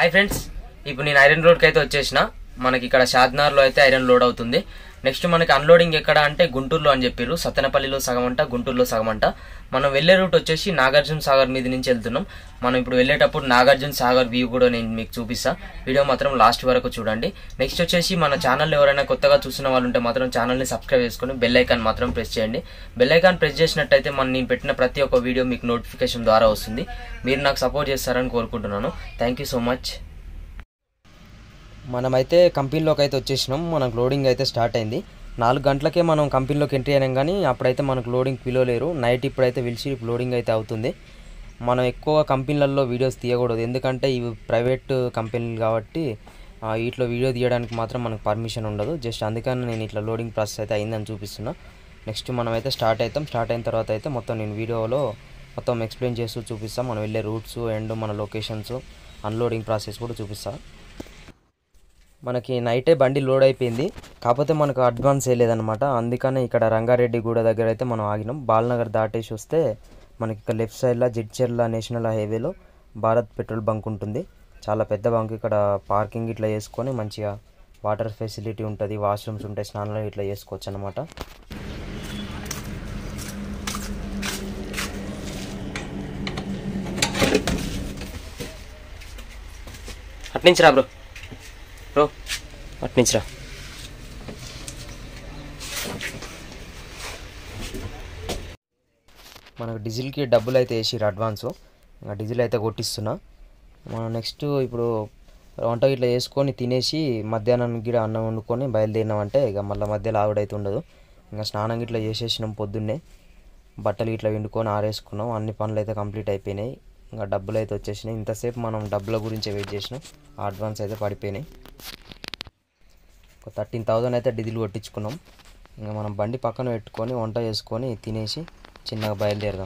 Hi friends, ఇప్పుడు నేను iron రోడ్కి అయితే వచ్చేసిన. మనకి ఇక్కడ షాద్నగర్లో అయితే ఐరన్ లోడ్ అవుతుంది. నెక్స్ట్ మనకి అన్లోడింగ్ ఎక్కడ అంటే గుంటూరులో అని చెప్పారు. సత్తెనపల్లిలో సగం అంట, గుంటూరులో సగం అంట. మనం వెళ్లే రూట్ వచ్చేసి నాగార్జున సాగర్ మీద నుంచి వెళ్తున్నాం. మనం ఇప్పుడు వెళ్ళేటప్పుడు నాగార్జున సాగర్ వ్యూ కూడా నేను మీకు చూపిస్తా. వీడియో మాత్రం లాస్ట్ వరకు చూడండి. నెక్స్ట్ వచ్చేసి మన ఛానల్ ఎవరైనా కొత్తగా చూసిన వాళ్ళు ఉంటే మాత్రం ఛానల్ని సబ్స్క్రైబ్ చేసుకుని బెల్ ఐకాన్ మాత్రం ప్రెస్ చేయండి. బెల్ ఐకాన్ ప్రెస్ చేసినట్టయితే నేను పెట్టిన ప్రతి ఒక్క వీడియో మీకు నోటిఫికేషన్ ద్వారా వస్తుంది. మీరు నాకు సపోర్ట్ చేస్తారని కోరుకుంటున్నాను. Thank you so much. మనమైతే కంపెనీలోకి అయితే వచ్చేసినాం. మనకు లోడింగ్ అయితే స్టార్ట్ అయింది. 4 గంటలకే మనం కంపెనీలోకి ఎంట్రీ అయినాం, కానీ అప్పుడైతే మనకు లోడింగ్ పిలవలేరు. నైట్ ఇప్పుడైతే పిలిచి లోడింగ్ అయితే అవుతుంది. మనం ఎక్కువ కంపెనీలలో వీడియోస్ తీయకూడదు, ఎందుకంటే ఇవి ప్రైవేట్ కంపెనీలు కాబట్టి వీటిలో వీడియో తీయడానికి మాత్రం మనకు పర్మిషన్ ఉండదు. జస్ట్ అందుకని నేను ఇట్లా లోడింగ్ ప్రాసెస్ అయితే అయిందని చూపిస్తున్నా. నెక్స్ట్ మనం అయితే స్టార్ట్ అవుతాం. స్టార్ట్ అయిన తర్వాత అయితే మొత్తం నేను వీడియోలో మొత్తం ఎక్స్ప్లెయిన్ చేస్తూ చూపిస్తాను. మనం వెళ్ళే రూట్స్ అండ్ మన లొకేషన్స్, అన్లోడింగ్ ప్రాసెస్ కూడా చూపిస్తాను. మనకి నైటే బండి లోడ్ అయిపోయింది, కాకపోతే మనకు అడ్వాన్స్ వేయలేదన్నమాట. అందుకనే ఇక్కడ రంగారెడ్డి గూడ దగ్గర అయితే మనం ఆగినాం. బాలనగర్ దాటేసి వస్తే మనకి ఇక్కడ లెఫ్ట్ సైడ్లో జిడ్చర్ల నేషనల్ హైవేలో భారత్ పెట్రోల్ బంక్ ఉంటుంది. చాలా పెద్ద బంక్. ఇక్కడ పార్కింగ్ ఇట్లా చేసుకొని మంచిగా వాటర్ ఫెసిలిటీ ఉంటుంది, వాష్రూమ్స్ ఉంటాయి, స్నానాలు ఇట్లా చేసుకోవచ్చు అన్నమాట. అట్నుంచి రా బ్రో, అట్నుంచి రా. మనకు డీజిల్కి డబ్బులు అయితే వేసిరు అడ్వాన్సు. ఇంకా డీజిల్ అయితే కొట్టిస్తున్నా. మనం నెక్స్ట్ ఇప్పుడు వంట ఇట్లా చేసుకొని తినేసి మధ్యాహ్నానికి కూడా అన్నం వండుకొని బయలుదేరినామంటే ఇక మళ్ళీ మధ్యలో ఆవిడైతే ఉండదు. ఇంకా స్నానం ఇట్లా చేసేసినాం పొద్దున్నే. బట్టలు ఇట్లా వండుకొని ఆరేసుకున్నాం. అన్ని పనులు అయితే కంప్లీట్ అయిపోయినాయి. ఇంకా డబ్బులు అయితే వచ్చేసినాయి. ఇంతసేపు మనం డబ్బుల గురించి వెయిట్ చేసినాం. అడ్వాన్స్ అయితే పడిపోయినాయి. ఒక 13,000 అయితే డీజిల్ కొట్టించుకున్నాం. ఇంకా మనం బండి పక్కన పెట్టుకొని వంట చేసుకొని తినేసి చిన్నగా బయలుదేరదాం.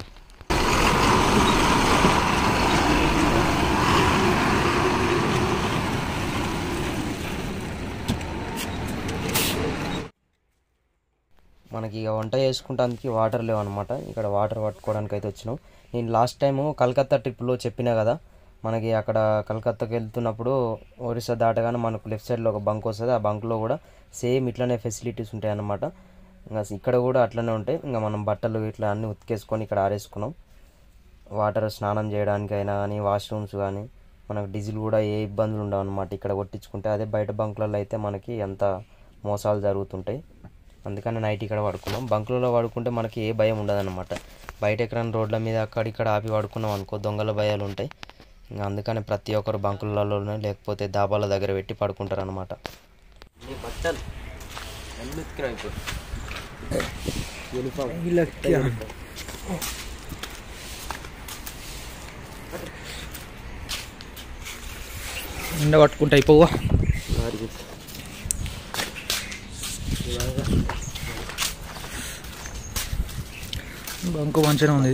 మనకి ఇక వంట చేసుకుంటానికి వాటర్ లేవన్నమాట. ఇక్కడ వాటర్ పట్టుకోవడానికి అయితే వచ్చినాం. నేను లాస్ట్ టైము కలకత్తా ట్రిప్లో చెప్పినా కదా, మనకి అక్కడ కలకత్తాకి వెళ్తున్నప్పుడు ఒరిస్సా దాటగానే మనకు లెఫ్ట్ సైడ్లో ఒక బంక్ వస్తుంది. ఆ బంక్లో కూడా సేమ్ ఇట్లానే ఫెసిలిటీస్ ఉంటాయి అన్నమాట. ఇంకా ఇక్కడ కూడా అట్లనే ఉంటాయి. ఇంకా మనం బట్టలు ఇట్లా అన్నీ ఉతికేసుకొని ఇక్కడ ఆరేసుకున్నాం. వాటర్ స్నానం చేయడానికైనా కానీ, వాష్రూమ్స్ కానీ, మనకు డీజిల్ కూడా ఏ ఇబ్బందులు ఉండవు అన్నమాట ఇక్కడ కొట్టించుకుంటే. అదే బయట బంకులలో అయితే మనకి ఎంత మోసాలు జరుగుతుంటాయి. అందుకని నైట్ ఇక్కడ పడుకున్నాం. బంకులలో పడుకుంటే మనకి ఏ భయం ఉండదన్నమాట. బయట ఎక్కడైనా రోడ్ల మీద అక్కడిక్కడ ఆపి పడుకున్నాం అనుకో, దొంగల భయాలు ఉంటాయి. ఇంకా అందుకని ప్రతి ఒక్కరు బంకులలోనే లేకపోతే దాబాల దగ్గర పెట్టి పడుకుంటారు అనమాట. ఎండ పట్టుకుంటే అయిపోవా. బంకు మంచిగా ఉంది.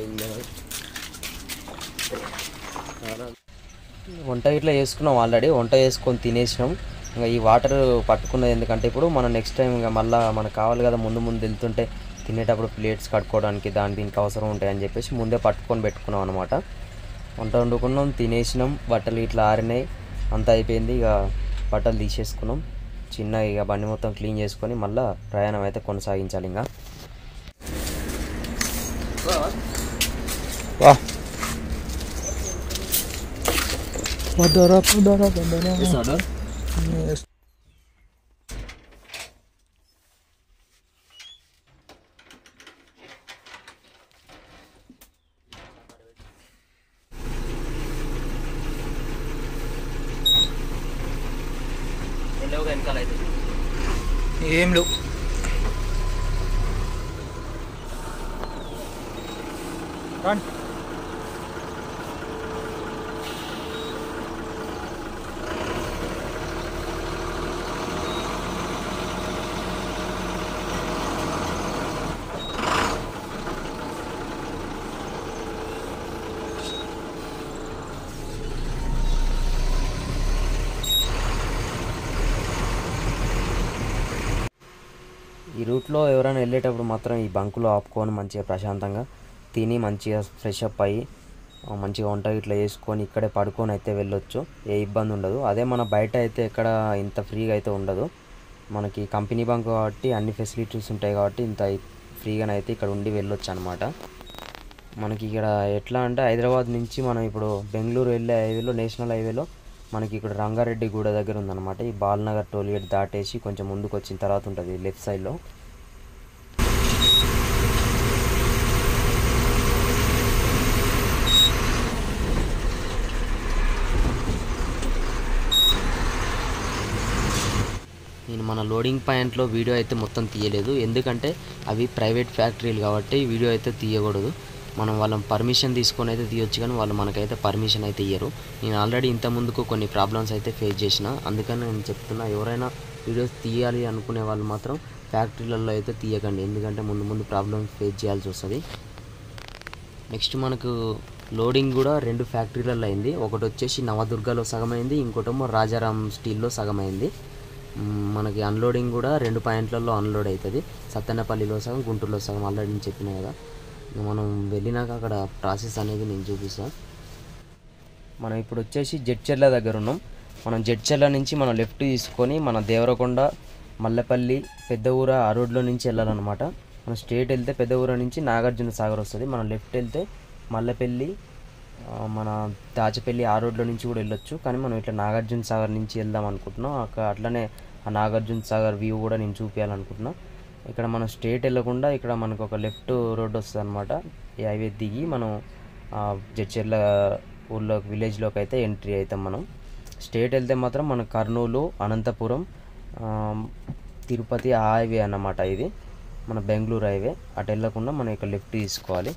వంట ఇట్లా చేసుకున్నాం ఆల్రెడీ. వంట చేసుకొని తినేసినాం. ఇంకా ఈ వాటర్ పట్టుకున్నది ఎందుకంటే ఇప్పుడు మనం నెక్స్ట్ టైం ఇంకా మళ్ళీ మనకు కావాలి కదా, ముందు వెళ్తుంటే తినేటప్పుడు ప్లేట్స్ కట్టుకోవడానికి దీనికి అవసరం ఉంటాయని చెప్పేసి ముందే పట్టుకొని పెట్టుకున్నాం అనమాట. వంట వండుకున్నాం, తినేసినాం, బట్టలు ఇట్లా ఆరినాయి, అంతా అయిపోయింది. ఇక బట్టలు తీసేసుకున్నాం. చిన్నగా ఇక బండి మొత్తం క్లీన్ చేసుకొని మళ్ళీ ప్రయాణం అయితే కొనసాగించాలి. ఇంకా ఏం లేవు. ఈ రూట్లో ఎవరైనా వెళ్ళేటప్పుడు మాత్రం ఈ బంకులో ఆపుకొని మంచిగా ప్రశాంతంగా తిని మంచిగా ఫ్రెష్ అప్ అయ్యి మంచిగా వంట ఇట్లా చేసుకొని ఇక్కడే పడుకొని అయితే వెళ్ళొచ్చు, ఏ ఇబ్బంది ఉండదు. అదే మన బయట అయితే ఎక్కడ ఇంత ఫ్రీగా అయితే ఉండదు. మనకి కంపెనీ బంక్ కాబట్టి అన్ని ఫెసిలిటీస్ ఉంటాయి కాబట్టి ఇంత ఫ్రీగానైతే ఇక్కడ ఉండి వెళ్ళొచ్చు అనమాట. మనకి ఇక్కడ ఎట్లా అంటే హైదరాబాద్ నుంచి మనం ఇప్పుడు బెంగళూరు వెళ్ళే హైవేలో, నేషనల్ హైవేలో మనకి ఇక్కడ రంగారెడ్డి గూడ దగ్గర ఉందన్నమాట. ఈ బాల్నగర్ టోల్గేట్ దాటేసి కొంచెం ముందుకు వచ్చిన తర్వాత ఉంటుంది లెఫ్ట్ సైడ్లో. నేను మన లోడింగ్ పాయింట్లో వీడియో అయితే మొత్తం తీయలేదు, ఎందుకంటే అవి ప్రైవేట్ ఫ్యాక్టరీలు కాబట్టి వీడియో అయితే తీయకూడదు. మనం వాళ్ళని పర్మిషన్ తీసుకొని అయితే తీయొచ్చు, కానీ వాళ్ళు మనకైతే పర్మిషన్ అయితే ఇయ్యరు. నేను ఆల్రెడీ ఇంత ముందుకు కొన్ని ప్రాబ్లమ్స్ అయితే ఫేస్ చేసిన, అందుకని నేను చెప్తున్నా, ఎవరైనా వీడియోస్ తీయాలి అనుకునే వాళ్ళు మాత్రం ఫ్యాక్టరీలలో అయితే తీయకండి, ఎందుకంటే ముందు ముందు ప్రాబ్లమ్స్ ఫేస్ చేయాల్సి వస్తుంది. నెక్స్ట్ మనకు లోడింగ్ కూడా 2 ఫ్యాక్టరీలలో అయింది. ఒకటి వచ్చేసి నవదుర్గలో సగమైంది, ఇంకోటేమో రాజారాం స్టీల్లో సగమైంది. మనకి అన్లోడింగ్ కూడా 2 పాయింట్లలో అన్లోడ్ అవుతుంది, సత్తెనపల్లిలో సగం, గుంటూరులో సగం. ఆల్రెడీ నేను చెప్పిన కదా, మనం వెళ్ళినాక అక్కడ ప్రాసెస్ అనేది నేను చూపిస్తాను. మనం ఇప్పుడు వచ్చేసి జడ్చర్ల దగ్గర ఉన్నాం. మనం జడ్చర్ల నుంచి మనం లెఫ్ట్ తీసుకొని మన దేవరకొండ, మల్లెపల్లి, పెద్ద ఊర ఆ రోడ్లో నుంచి వెళ్ళాలన్నమాట. మనం స్ట్రేట్ వెళ్తే పెద్ద ఊర నుంచి నాగార్జున సాగర్ వస్తుంది. మనం లెఫ్ట్ వెళ్తే మల్లెపల్లి, మన దాచపల్లి ఆ రోడ్లో నుంచి కూడా వెళ్ళొచ్చు, కానీ మనం ఇట్లా నాగార్జున సాగర్ నుంచి వెళ్దాం అనుకుంటున్నాం. అట్లనే ఆ నాగార్జున సాగర్ వ్యూ కూడా నేను చూపించాలనుకుంటున్నాను. ఇక్కడ మనం స్ట్రేట్ వెళ్ళకుండా ఇక్కడ మనకు ఒక లెఫ్ట్ రోడ్ వస్తుంది అనమాట. ఈ హైవే దిగి మనం జడ్చర్ల ఊళ్ళో విలేజ్లోకి అయితే ఎంట్రీ అవుతాం. మనం స్ట్రేట్ వెళ్తే మాత్రం మన కర్నూలు, అనంతపురం, తిరుపతి ఆ హైవే అన్నమాట. ఇది మన బెంగళూరు హైవే. అటు వెళ్ళకుండా మనం ఇక్కడ లెఫ్ట్ తీసుకోవాలి.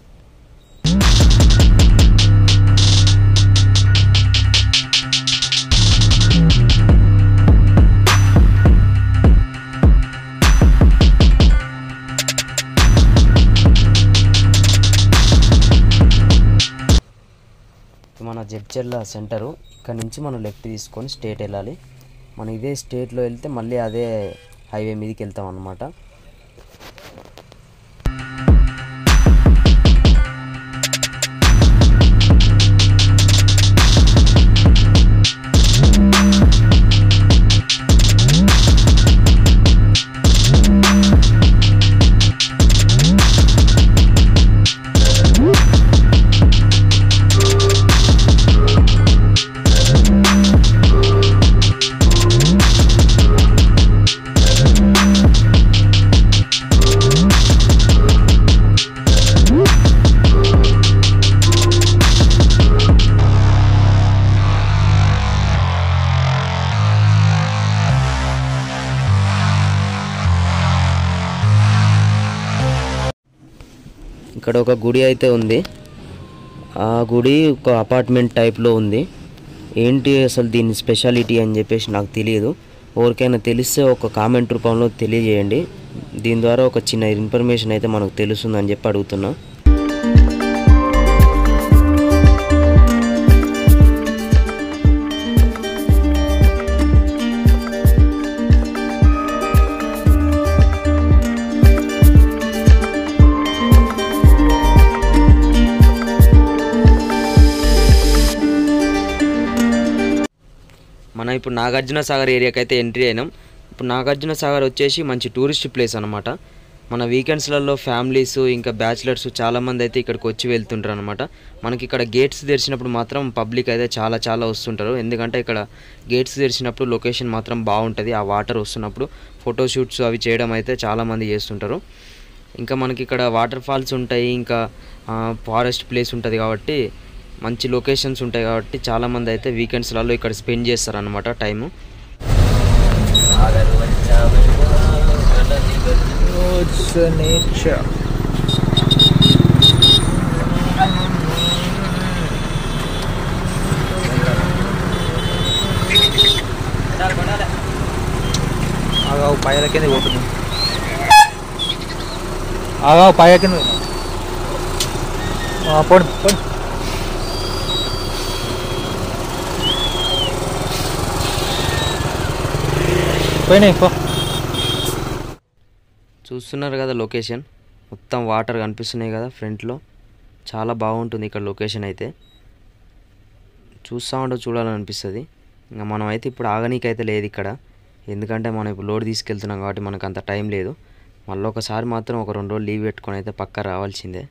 మన జడ్చర్ల సెంటరు, ఇక్కడ నుంచి మనం లెఫ్ట్ తీసుకొని స్ట్రేట్ వెళ్ళాలి. మనం ఇదే స్ట్రేట్లో వెళ్తే మళ్ళీ అదే హైవే మీదకి వెళ్తాం అన్నమాట. ఇక్కడ ఒక గుడి అయితే ఉంది. ఆ గుడి ఒక అపార్ట్మెంట్ టైప్లో ఉంది. ఏంటి అసలు దీని స్పెషాలిటీ అని చెప్పేసి నాకు తెలియదు. ఎవరికైనా తెలిస్తే ఒక కామెంట్ రూపంలో తెలియజేయండి. దీని ద్వారా ఒక చిన్న ఇన్ఫర్మేషన్ అయితే మనకు తెలుస్తుందని చెప్పి అడుగుతున్నా. మనం ఇప్పుడు నాగార్జున సాగర్ ఏరియాకి అయితే ఎంట్రీ అయినాం. ఇప్పుడు నాగార్జున సాగర్ వచ్చేసి మంచి టూరిస్ట్ ప్లేస్ అనమాట. మన వీకెండ్స్లలో ఫ్యామిలీస్ ఇంకా బ్యాచిలర్స్ చాలామంది అయితే ఇక్కడికి వచ్చి వెళ్తుంటారు అనమాట. మనకి ఇక్కడ గేట్స్ తెరిచినప్పుడు మాత్రం పబ్లిక్ అయితే చాలా వస్తుంటారు, ఎందుకంటే ఇక్కడ గేట్స్ తెరిచినప్పుడు లొకేషన్ మాత్రం బాగుంటుంది. ఆ వాటర్ వస్తున్నప్పుడు ఫోటోషూట్స్ అవి చేయడం అయితే చాలామంది చేస్తుంటారు. ఇంకా మనకి ఇక్కడ వాటర్ ఫాల్స్ ఉంటాయి, ఇంకా ఫారెస్ట్ ప్లేస్ ఉంటుంది కాబట్టి మంచి లొకేషన్స్ ఉంటాయి కాబట్టి చాలామంది అయితే వీకెండ్స్లలో ఇక్కడ స్పెండ్ చేస్తారనమాట టైము. పాయల కింద పోతుంది, ఆగా పాయ కింద పోండి పోండి. చూస్తున్నారు కదా లొకేషన్, మొత్తం వాటర్ కనిపిస్తున్నాయి కదా ఫ్రంట్లో, చాలా బాగుంటుంది ఇక్కడ లొకేషన్ అయితే. చూస్తూ ఉంటే చూడాలనిపిస్తుంది. ఇంకా మనం అయితే ఇప్పుడు ఆగనీకైతే లేదు ఇక్కడ, ఎందుకంటే మనం ఇప్పుడు లోడ్ తీసుకెళ్తున్నాం కాబట్టి మనకు అంత టైం లేదు. మళ్ళీ ఒకసారి మాత్రం ఒక 2 రోజులు లీవ్ పెట్టుకొని అయితే పక్కా రావాల్సిందే.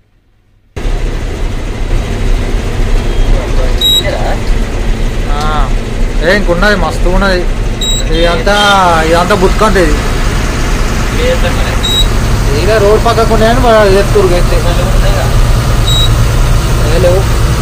ఇంకున్నది మస్తు ఉన్నది. ఇదంతా బుట్టుకుంటుంది. ఇక రోడ్ పక్కకు ఉన్నాయని ఎత్తురు లేవు.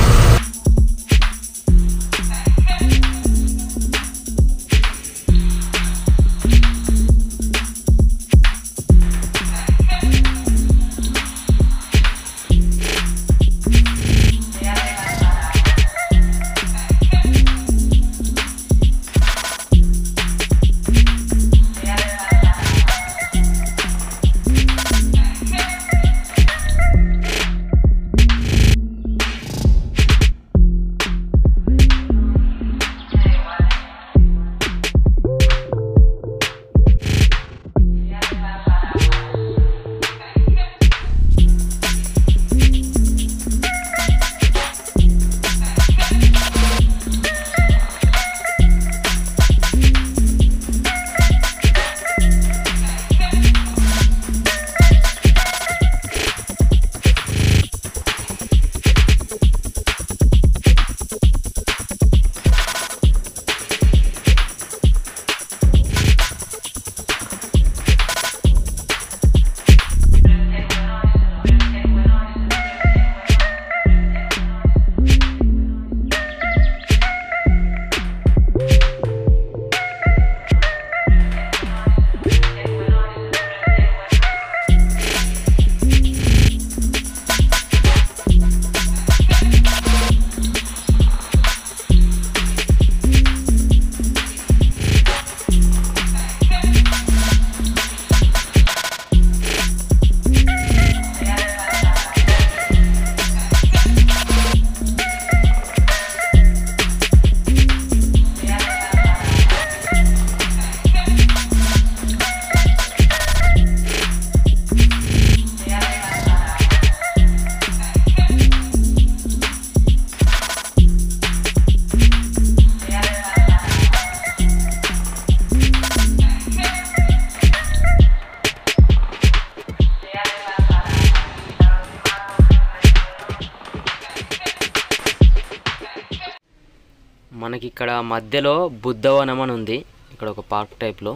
మనకి ఇక్కడ మధ్యలో బుద్ధవనం అని ఉంది. ఇక్కడ ఒక పార్క్ టైప్లో.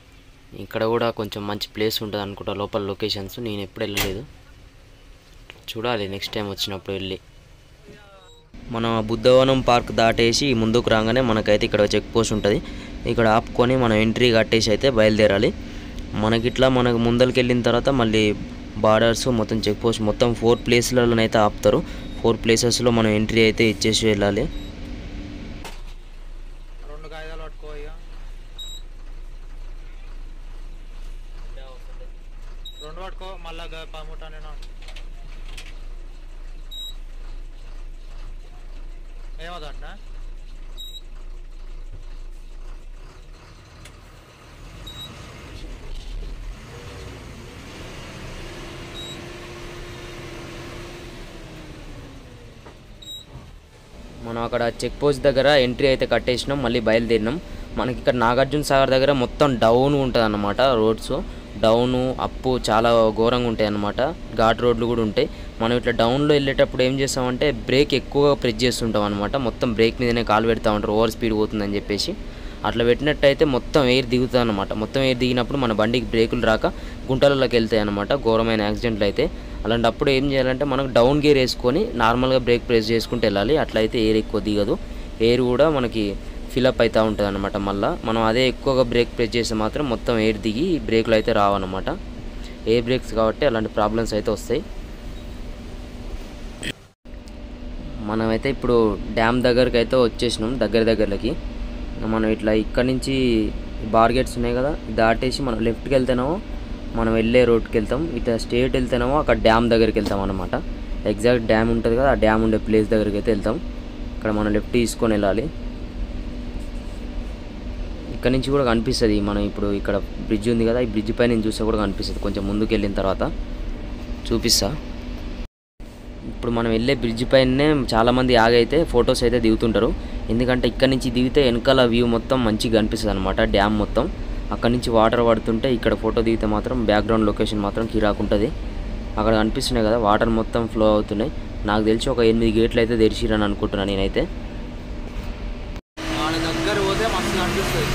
ఇక్కడ కూడా కొంచెం మంచి ప్లేస్ ఉంటుంది అనుకుంటా లోపల లొకేషన్స్. నేను ఎప్పుడు వెళ్ళలేదు, చూడాలి నెక్స్ట్ టైం వచ్చినప్పుడు వెళ్ళి. మనం బుద్ధవనం పార్క్ దాటేసి ముందుకు రాగానే మనకైతే ఇక్కడ చెక్ పోస్ట్ ఉంటుంది. ఇక్కడ ఆపుకొని మనం ఎంట్రీ కట్టేసి అయితే బయలుదేరాలి. మనకిట్లా మనకు ముందరికి వెళ్ళిన తర్వాత మళ్ళీ బార్డర్స్ మొత్తం చెక్ పోస్ట్ మొత్తం 4 ప్లేస్లలోనైతే ఆపుతారు. 4 ప్లేసెస్లో మనం ఎంట్రీ అయితే ఇచ్చేసి వెళ్ళాలి. మనం అక్కడ చెక్ పోస్ట్ దగ్గర ఎంట్రీ అయితే కట్టేసినాం, మళ్ళీ బయలుదేరినాం. మనకి ఇక్కడ నాగార్జున సాగర్ దగ్గర మొత్తం డౌన్ ఉంటుంది అన్నమాట. రోడ్స్ డౌను అప్పు చాలా ఘోరంగా ఉంటాయి అన్నమాట. ఘాట్ రోడ్లు కూడా ఉంటాయి. మనం ఇట్లా డౌన్లో వెళ్ళేటప్పుడు ఏం చేస్తామంటే బ్రేక్ ఎక్కువగా ప్రెస్ చేస్తుంటాం అనమాట. మొత్తం బ్రేక్ మీదనే కాలు పెడతా ఉంటారు, ఓవర్ స్పీడ్ పోతుందని చెప్పేసి. అట్లా పెట్టినట్టయితే మొత్తం ఎయిర్ దిగుతుంది అనమాట. మొత్తం ఎయిర్ దిగినప్పుడు మన బండికి బ్రేకులు రాక గుంటలలోకి వెళ్తాయి అనమాట, ఘోరమైన యాక్సిడెంట్లు అయితే. అలాంటప్పుడు ఏం చేయాలంటే మనకు డౌన్ గేర్ వేసుకొని నార్మల్గా బ్రేక్ ప్రెస్ చేసుకుంటూ వెళ్ళాలి. అట్లయితే ఎయిర్ ఎక్కువ దిగదు, ఎయిర్ కూడా మనకి ఫిలప్ అవుతూ ఉంటుంది అనమాట. మళ్ళీ మనం అదే ఎక్కువగా బ్రేక్ ప్రెస్ చేస్తే మాత్రం మొత్తం ఎయిర్ దిగి బ్రేకులు అయితే రావన్నమాట. ఎయిర్ బ్రేక్స్ కాబట్టి అలాంటి ప్రాబ్లమ్స్ అయితే వస్తాయి. మనమైతే ఇప్పుడు డ్యామ్ దగ్గరికి అయితే వచ్చేసినాం, దగ్గరకి. మనం ఇట్లా ఇక్కడ నుంచి బార్ గేట్స్ ఉన్నాయి కదా, దాటేసి మనం లెఫ్ట్కి వెళ్తేనేమో మనం వెళ్ళే రోడ్కి వెళ్తాం, ఇట్లా స్ట్రేట్ వెళ్తేనేమో అక్కడ డ్యామ్ దగ్గరికి వెళ్తాం అనమాట. ఎగ్జాక్ట్ డ్యామ్ ఉంటుంది కదా, ఆ డ్యామ్ ఉండే ప్లేస్ దగ్గరికి అయితే వెళ్తాం. ఇక్కడ మనం లెఫ్ట్ తీసుకొని వెళ్ళాలి. ఇక్కడ నుంచి కూడా కనిపిస్తుంది, మనం ఇప్పుడు ఇక్కడ బ్రిడ్జ్ ఉంది కదా, ఈ బ్రిడ్జ్ పైన నేను చూస్తే కూడా కనిపిస్తుంది. కొంచెం ముందుకు వెళ్ళిన తర్వాత చూపిస్తా. ఇప్పుడు మనం వెళ్ళే బ్రిడ్జ్ పైనే చాలామంది ఆగైతే ఫొటోస్ అయితే దిగుతుంటారు. ఎందుకంటే ఇక్కడ నుంచి దిగితే వెనకాల వ్యూ మొత్తం మంచిగా కనిపిస్తుంది అనమాట, డ్యామ్ మొత్తం. అక్కడ నుంచి వాటర్ పడుతుంటే ఇక్కడ ఫోటో దిగితే మాత్రం బ్యాక్గ్రౌండ్ లొకేషన్ మాత్రం కిరాకుంటుంది. అక్కడ కనిపిస్తున్నాయి కదా వాటర్ మొత్తం ఫ్లో అవుతున్నాయి. నాకు తెలిసి ఒక 8 గేట్లు అయితే తెరిచిరని అనుకుంటున్నాను నేనైతే. వాళ్ళ దగ్గర పోతే మస్తు అనిపిస్తుంది.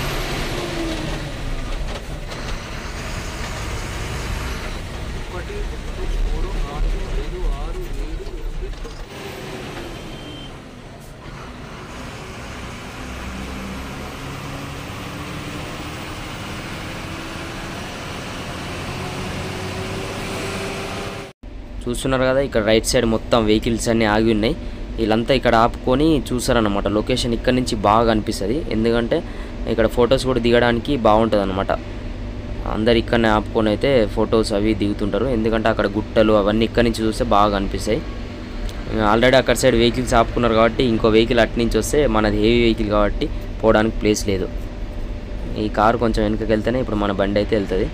చూస్తున్నారు కదా ఇక్కడ రైట్ సైడ్ మొత్తం వెహికల్స్ అన్నీ ఆగి ఉన్నాయి. వీళ్ళంతా ఇక్కడ ఆపుకొని చూసారన్నమాట. లొకేషన్ ఇక్కడ నుంచి బాగా అనిపిస్తుంది, ఎందుకంటే ఇక్కడ ఫొటోస్ కూడా దిగడానికి బాగుంటుంది అనమాట. అందరు ఇక్కడనే ఆపుకొని అయితే ఫొటోస్ అవి దిగుతుంటారు, ఎందుకంటే అక్కడ గుట్టలు అవన్నీ ఇక్కడ నుంచి చూస్తే బాగా అనిపిస్తాయి. ఆల్రెడీ అక్కడ సైడ్ వెహికల్స్ ఆపుకున్నారు కాబట్టి ఇంకో వెహికల్ అటు నుంచి వస్తే మనది హెవీ వెహికల్ కాబట్టి పోవడానికి ప్లేస్ లేదు. ఈ కారు కొంచెం వెనకకి వెళ్తేనే ఇప్పుడు మన బండి అయితే వెళ్తుంది.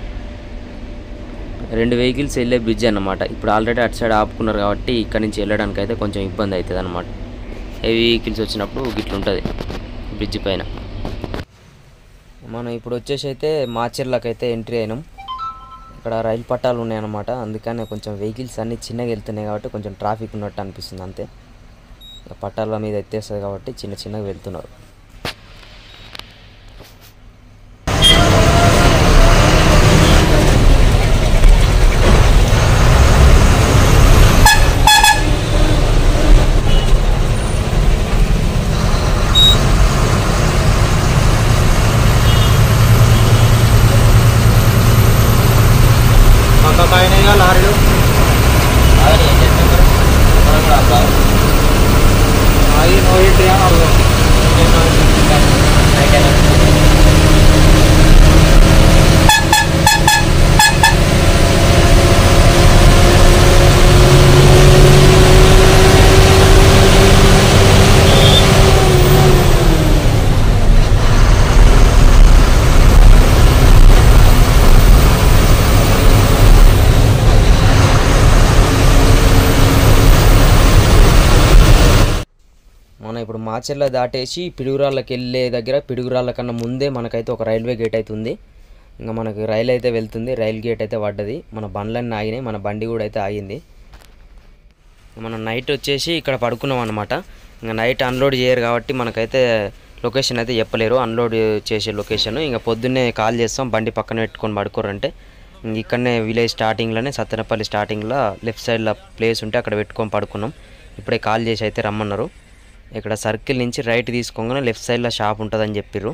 2 వెహికల్స్ వెళ్ళే బ్రిడ్జ్ అన్నమాట. ఇప్పుడు ఆల్రెడీ అటు సైడ్ ఆపుకున్నారు కాబట్టి ఇక్కడ నుంచి వెళ్ళడానికి అయితే కొంచెం ఇబ్బంది అవుతుంది అనమాట. హెవీ వెహికల్స్ వచ్చినప్పుడు గిట్లుంటుంది బ్రిడ్జ్ పైన. మనం ఇప్పుడు వచ్చేసి అయితే మాచర్లకు అయితే ఎంట్రీ అయినాం. ఇక్కడ రైలు పట్టాలు ఉన్నాయన్నమాట, అందుకనే కొంచెం వెహికల్స్ అన్నీ చిన్నగా వెళ్తున్నాయి కాబట్టి కొంచెం ట్రాఫిక్ ఉన్నట్టు అనిపిస్తుంది అంతే. పట్టాల మీద ఎత్తేస్తుంది కాబట్టి చిన్నగా వెళ్తున్నారు. లారీలు మనం ఇప్పుడు మాచర్ల దాటేసి పిడుగురాళ్ళకి వెళ్ళే దగ్గర పిడుగురాళ్ళ కన్నా ముందే మనకైతే ఒక రైల్వే గేట్ అయితే ఉంది. ఇంకా మనకు రైలు అయితే వెళ్తుంది, రైల్ గేట్ అయితే పడ్డది. మన బండ్లన్నీ ఆగినాయి, మన బండి కూడా అయితే ఆగింది. మనం నైట్ వచ్చేసి ఇక్కడ పడుకున్నాం అనమాట. ఇంకా నైట్ అన్లోడ్ చేయరు కాబట్టి మనకైతే లొకేషన్ అయితే చెప్పలేరు, అన్లోడ్ చేసే లొకేషన్. ఇంకా పొద్దున్నే కాల్ చేస్తాం, బండి పక్కన పెట్టుకొని పడుకోరంటే. ఇక్కడనే విలేజ్ స్టార్టింగ్లోనే సత్తెనపల్లి స్టార్టింగ్లో లెఫ్ట్ సైడ్లో ప్లేస్ ఉంటే అక్కడ పెట్టుకొని పడుకున్నాం. ఇప్పుడే కాల్ చేసి అయితే రమ్మన్నారు. ఇక్కడ సర్కిల్ నుంచి రైట్ తీసుకోగానే లెఫ్ట్ సైడ్లో షాప్ ఉంటుందని చెప్పారు.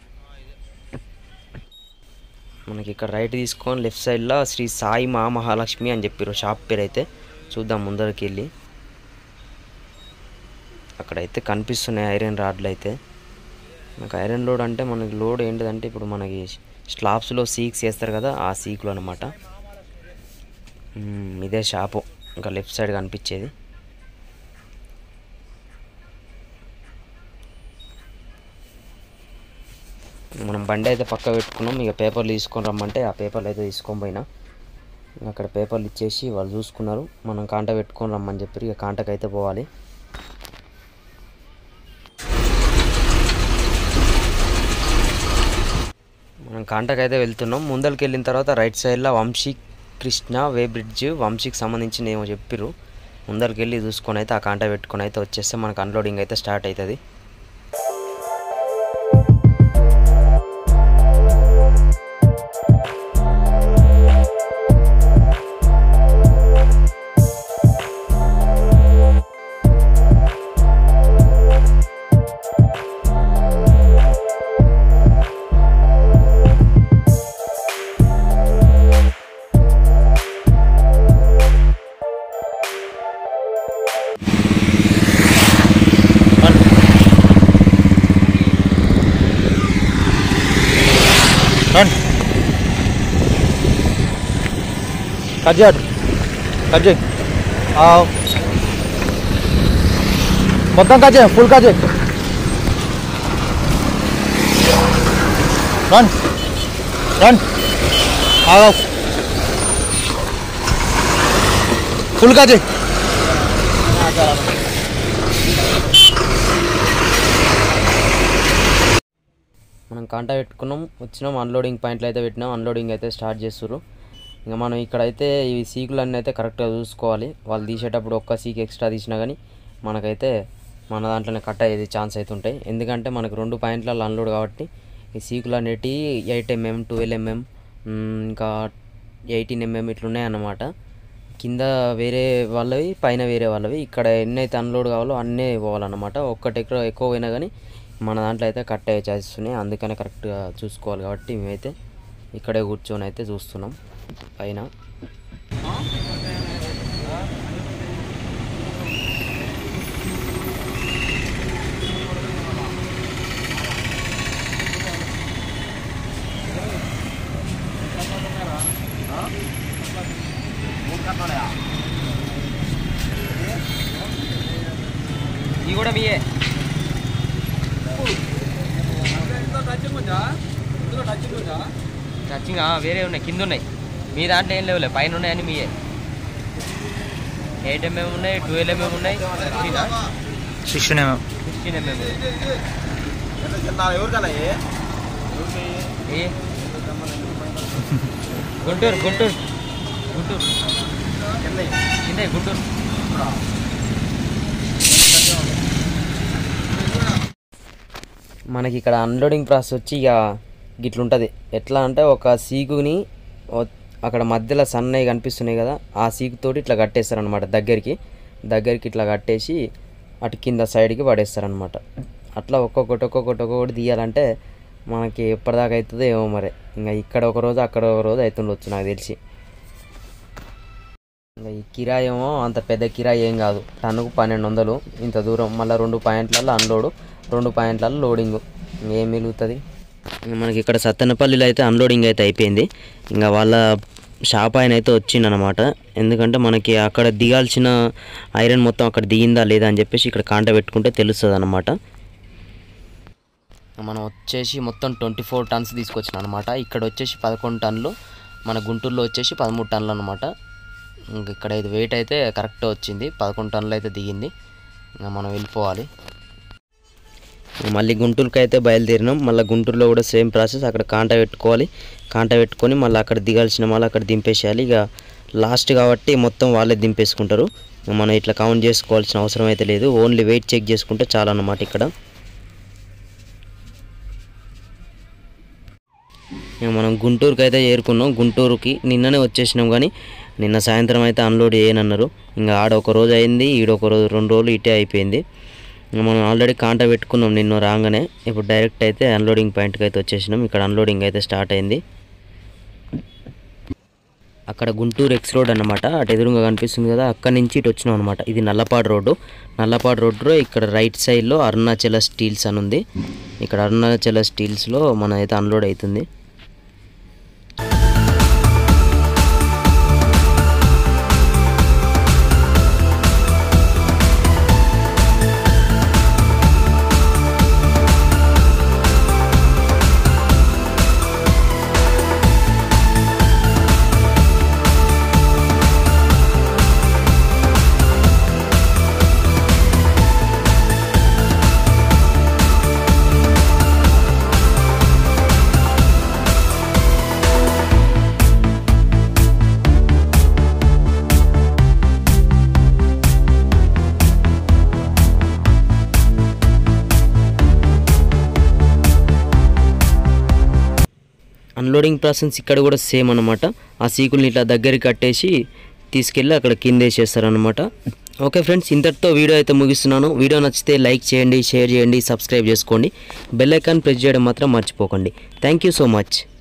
మనకి ఇక్కడ రైట్ తీసుకొని లెఫ్ట్ సైడ్లో శ్రీ సాయి మహాలక్ష్మి అని చెప్పారు షాప్ పేరు అయితే. చూద్దాం ముందరికి వెళ్ళి. అక్కడైతే కనిపిస్తున్నాయి ఐరన్ రాడ్లు అయితే. మనకు ఐరన్ లోడ్ అంటే మనకి లోడ్ ఏంటిదంటే ఇప్పుడు మనకి స్లాబ్స్లో సీక్స్ వేస్తారు కదా, ఆ సీక్లో అనమాట. ఇదే షాపు ఇంకా లెఫ్ట్ సైడ్ కనిపించేది. మనం బండి అయితే పక్క పెట్టుకున్నాం. ఇక పేపర్లు తీసుకొని రమ్మంటే ఆ పేపర్లు అయితే తీసుకొని పోయినా. అక్కడ పేపర్లు ఇచ్చేసి వాళ్ళు చూసుకున్నారు, మనం కాంటాక్ట్ పెట్టుకొని రమ్మని చెప్పారు. ఇక కాంటాక్ట్ అయితే పోవాలి. మనం కాంటాక్ట్ అయితే వెళ్తున్నాం. ముందరికి వెళ్ళిన తర్వాత రైట్ సైడ్లో వంశీ కృష్ణ వే బ్రిడ్జ్ వంశీకి సంబంధించిన ఏమో చెప్పారు. ముందరికి వెళ్ళి చూసుకొని అయితే ఆ కాంటాక్ట్ పెట్టుకొని అయితే వచ్చేస్తే మనకు అన్లోడింగ్ అయితే స్టార్ట్ అవుతుంది. కజ్జే మొత్తం కజ్జే ఫుల్ కజ్జే రన్ రన్ ఫుల్ కజ్జే మనం కాంటా పెట్టుకున్నాం, వచ్చినాం, అన్లోడింగ్ పాయింట్లు అయితే పెట్టినాం, అన్లోడింగ్ అయితే స్టార్ట్ చేస్తుర్రు. ఇంకా మనం ఇక్కడైతే ఈ సీకులన్నీ అయితే కరెక్ట్గా చూసుకోవాలి. వాళ్ళు తీసేటప్పుడు ఒక్క సీక్ ఎక్స్ట్రా తీసినా కానీ మనకైతే మన దాంట్లోనే కట్ అయ్యేది ఛాన్స్ అయితే ఉంటాయి. ఎందుకంటే మనకు 2 పాయింట్లలో అన్లోడ్ కాబట్టి ఈ సీకులు అనేటివి 8 mm 12 mm ఇంకా 18 mm ఇట్లున్నాయన్నమాట. కింద వేరే వాళ్ళవి, పైన వేరే వాళ్ళవి. ఇక్కడ ఎన్నైతే అన్లోడ్ కావాలో అన్నీ పోవాలన్నమాట. ఒక్కటి ఎక్కువ పోయినా కానీ మన దాంట్లో అయితే కట్ అయ్యే ఛాన్సెస్ ఉన్నాయి. అందుకనే కరెక్ట్గా చూసుకోవాలి కాబట్టి మేమైతే ఇక్కడే కూర్చొని అయితే చూస్తున్నాం పైన. ఇది కూడా మీయే టచింగ్ వేరే ఉన్నాయి, కింద ఉన్నాయి. మీ దాంట్లో ఏం లేవులే, పైన ఉన్నాయని మీయే. 8 mm ఉన్నాయి, 12 mm ఉన్నాయి, 16 mm. గుంటూరు గుంటూరు గుంటూరు కింద గుంటూరు. మనకి ఇక్కడ అన్లోడింగ్ ప్రాసెస్ వచ్చి ఇక గిట్లుంటుంది. ఎట్లా అంటే ఒక సీకుని అక్కడ మధ్యలో సన్నవి కనిపిస్తున్నాయి కదా, ఆ సీకుతోటి ఇట్లా కట్టేస్తారనమాట. దగ్గరికి ఇట్లా కట్టేసి అటు కింద సైడ్కి పడేస్తారనమాట. అట్లా ఒక్కొక్కటి తీయాలంటే మనకి ఎప్పటిదాకా అవుతుందో ఏమో మరి. ఇంకా ఇక్కడ ఒక రోజు అక్కడ ఒక రోజు అవుతుండొచ్చు నాకు తెలిసి. ఇంకా ఈ కిరాయి ఏమో అంత పెద్ద కిరాయి ఏం కాదు, టన్నుకు 1200. ఇంత దూరం మళ్ళీ 2 పాయింట్లలో అన్లోడు, 2 పాయింట్లలో లోడింగు. ఏం మిగులుతుంది మనకి. ఇక్కడ సత్తెనపల్లిలో అయితే అన్లోడింగ్ అయితే అయిపోయింది. ఇంకా వాళ్ళ షాప్ ఆయన అయితే వచ్చిందనమాట. ఎందుకంటే మనకి అక్కడ దిగాల్సిన ఐరన్ మొత్తం అక్కడ దిగిందా లేదా అని చెప్పేసి ఇక్కడ కాంట పెట్టుకుంటే తెలుస్తుంది అనమాట. మనం వచ్చేసి మొత్తం 24 టన్స్ తీసుకొచ్చిన అనమాట. ఇక్కడ వచ్చేసి 11 టన్నులు, మన గుంటూరులో వచ్చేసి 13 టన్నులు అనమాట. ఇంకా ఇక్కడ ఇది వెయిట్ అయితే కరెక్ట్గా వచ్చింది, 11 టన్నులు అయితే దిగింది. ఇంకా మనం వెళ్ళిపోవాలి. మళ్ళీ గుంటూరుకి అయితే బయలుదేరినాం. మళ్ళీ గుంటూరులో కూడా సేమ్ ప్రాసెస్, అక్కడ కాంటా పెట్టుకోవాలి. కాంటా పెట్టుకొని మళ్ళీ అక్కడ దిగాల్సిన మళ్ళీ అక్కడ దింపేసేయాలి. ఇక లాస్ట్ కాబట్టి మొత్తం వాళ్ళే దింపేసుకుంటారు. మనం ఇట్లా కౌంట్ చేసుకోవాల్సిన అవసరం అయితే లేదు, ఓన్లీ వెయిట్ చెక్ చేసుకుంటే చాలా అన్నమాట. ఇక్కడ మనం గుంటూరుకి అయితే చేరుకున్నాం. గుంటూరుకి నిన్ననే వచ్చేసినాం, కానీ నిన్న సాయంత్రం అయితే అన్లోడ్ చేయనన్నారు. ఇంకా ఆడ ఒక రోజు అయింది, ఈడొక రోజు, 2 రోజులు ఇటే అయిపోయింది. మనం ఆల్రెడీ కాంటా పెట్టుకున్నాం నిన్న రాగానే. ఇప్పుడు డైరెక్ట్ అయితే అన్లోడింగ్ పాయింట్కి అయితే వచ్చేసినాం. ఇక్కడ అన్లోడింగ్ అయితే స్టార్ట్ అయింది. అక్కడ గుంటూరు ఎక్స్ రోడ్ అన్నమాట, అటు ఎదురుగా కనిపిస్తుంది కదా, అక్కడి నుంచి ఇటు వచ్చినాం అనమాట. ఇది నల్లపాడు రోడ్డు. నల్లపాడు రోడ్డులో ఇక్కడ రైట్ సైడ్లో అరుణాచల స్టీల్స్ అని ఉంది. ఇక్కడ అరుణాచల స్టీల్స్లో మన అయితే అన్లోడ్ అవుతుంది. అన్లోడింగ్ ప్రాసెస్ ఇక్కడ కూడా సేమ్ అనమాట. ఆ సీకుల్ని ఇట్లా దగ్గరికి కట్టేసి తీసుకెళ్ళి అక్కడ కింద వేసేస్తారనమాట. ఓకే ఫ్రెండ్స్, ఇంతటితో వీడియో అయితే ముగిస్తున్నాను. వీడియో నచ్చితే లైక్ చేయండి, షేర్ చేయండి, సబ్స్క్రైబ్ చేసుకోండి. బెల్ ఐకాన్ ప్రెస్ చేయడం మాత్రం మర్చిపోకండి. Thank you so much.